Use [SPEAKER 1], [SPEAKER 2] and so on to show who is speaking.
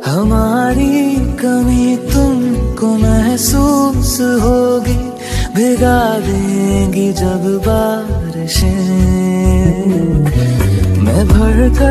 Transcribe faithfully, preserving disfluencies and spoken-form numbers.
[SPEAKER 1] हमारी कमी तुमको महसूस होगी, भिगा देंगी जब बारिशें। मैं भर कर